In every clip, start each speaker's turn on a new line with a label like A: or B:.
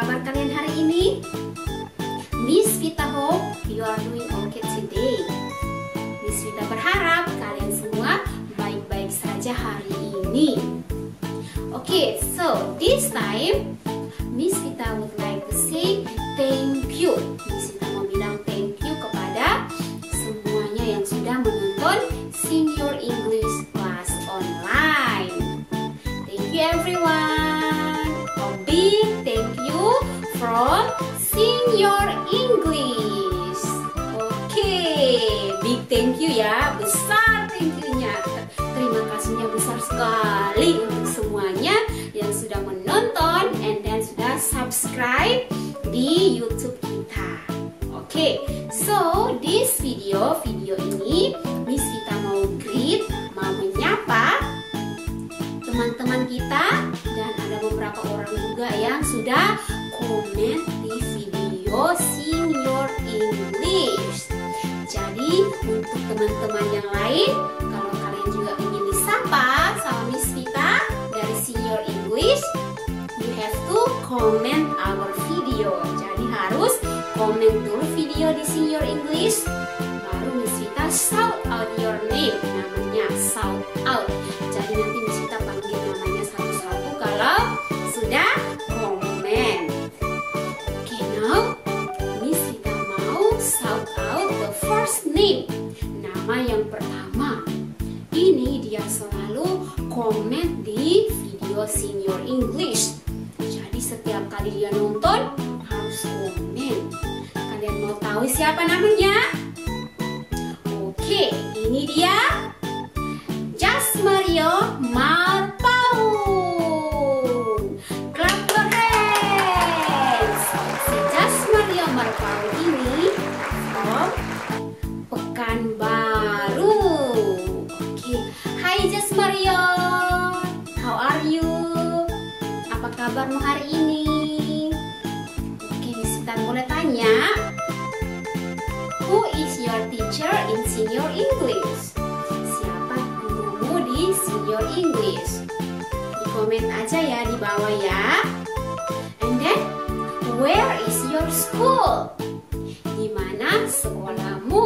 A: kabar kalian hari ini? Miss Vita hope you are doing okay today. Miss Vita berharap kalian semua baik-baik saja hari ini. Okay, so this time Miss Vita would like to say thank you. Miss Vita mau bilang thank you kepada semuanya yang sudah menonton Senior English Class Online. Thank you everyone. A big thank you from Senior English. Okay, big thank you ya, besar thank you-nya. Terima kasihnya besar sekali untuk semuanya yang sudah menonton and then sudah subscribe di YouTube kita. Okay, so this video ini Miss Vita mau greet, mau menyapa teman-teman kita, dan ada beberapa orang juga yang sudah komen di video Senior English. Jadi untuk teman-teman yang lain, kalau kalian juga ingin disapa sama Miss Vita dari Senior English, you have to comment our video. Jadi harus komen dulu video di Senior English, baru Miss Vita shout out your name, namanya shout out. Jadi nanti Miss Vita panggil namanya satu-satu kalau sudah komen. Okay, now Miss Vita mau shout out the first name, nama yang pertama. Ini dia selalu komen di video Senior English. Jadi setiap kali dia nonton harus komen. Kalian mau tahu siapa namanya? Oke, ini dia Jasmario Marpau. Clap your hands. Si Jasmario Marpau ini from Pekanbaru. Oke, hai Jasmario, how are you? Apa kabarmu hari ini? Oke, Miss Vita boleh tanya, who is your teacher in Senior English? Siapa gurumu di Senior English? Di komen aja ya di bawah ya. And then, where is your school? Di mana sekolahmu?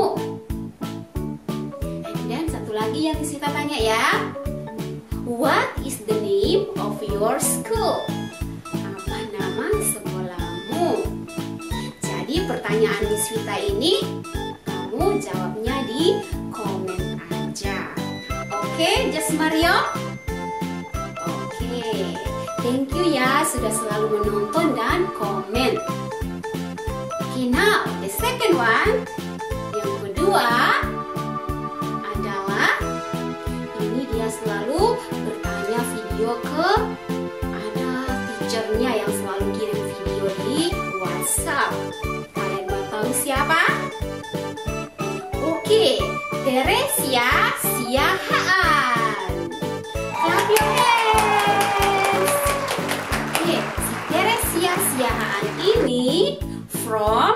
A: And then satu lagi yang Vita tanya ya, what is the name of your school? Apa nama sekolahmu? Jadi pertanyaan Miss Vita ini kamu jawabnya di komen aja. Oke, Jasmario? Oke, thank you ya sudah selalu menonton dan komen. Oke, now the second one, yang kedua adalah ini dia selalu bertanya video ke ada teachernya yang selalu kirim video di WhatsApp. Kalian mau tahu siapa? Oke, Teresia Siahaan. Clap your hands. Oke, si Teresia Siahaan ini from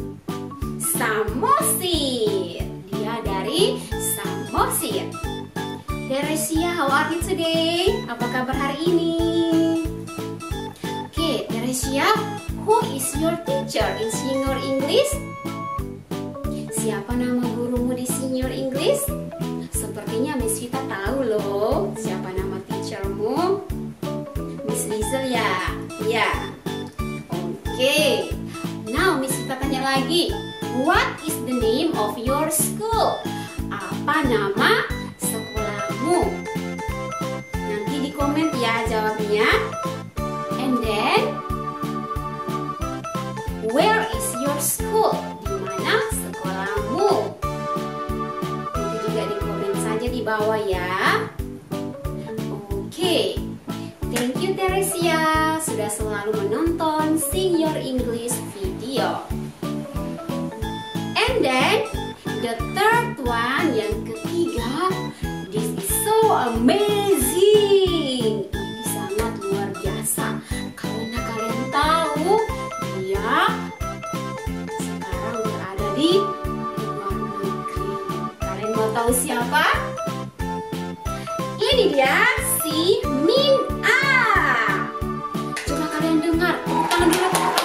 A: Samosir. Dia dari Samosir. Teresia, how are you today? Apa kabar hari ini? Oke, Teresia, who is your teacher in Senior English? Siapa nama gurumu di Senior English? Sepertinya Miss Vita tahu loh siapa nama teachermu. Miss Lizel ya? Ya. Oke. Now Miss Vita tanya lagi, what is the name of your school? Apa nama sekolahmu? Nanti di komen ya jawabnya. And then, where is your school? Di mana sekolahmu? Nanti juga di komen saja di bawah ya. Oke, thank you Teresia sudah selalu menonton Senior English video. And then, the third one, yang ketiga, this is so amazing. Ini sangat luar biasa karena kalian tahu dia sekarang berada di luar negeri. Kalian mau tahu siapa? Ini dia si Min A. Coba kalian dengar, tangan dulu.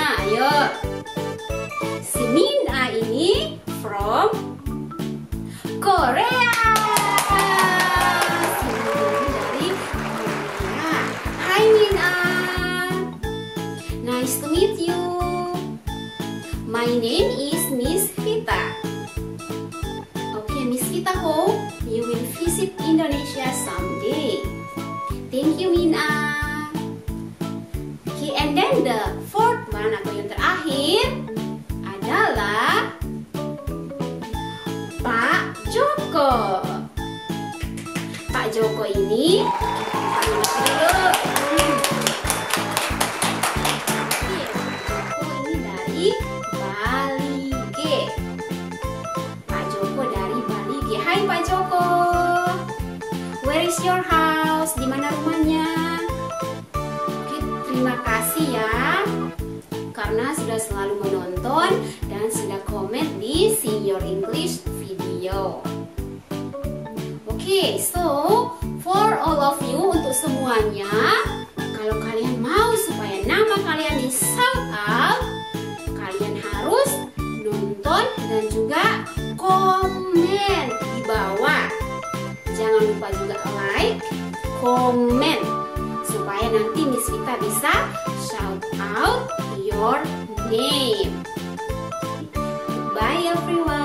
A: namanya? Ayo. Si Min-a ini from Korea. Si Min-a dari Korea. Hai Min-a. Nice to meet you. My name is Miss Vita. Okay, Miss Vita, hope you will visit Indonesia someday. Thank you, Min-a. Okay, and then the fourth one atau yang terakhir adalah Pak Joko. Pak Joko ini dulu. Pak Joko ini dari Bali G. Pak Joko dari Bali G. Hai Pak Joko. Where is your house? Di mana rumahnya? Oke, terima kasih ya karena sudah selalu menonton dan sudah komen di See Your English video. Oke, so for all of you, untuk semuanya, kalau kalian mau supaya nama kalian di shout out, kalian harus nonton dan juga komen di bawah. Jangan lupa juga like, komen, supaya nanti Miss Vita bisa shout out your name. Bye everyone.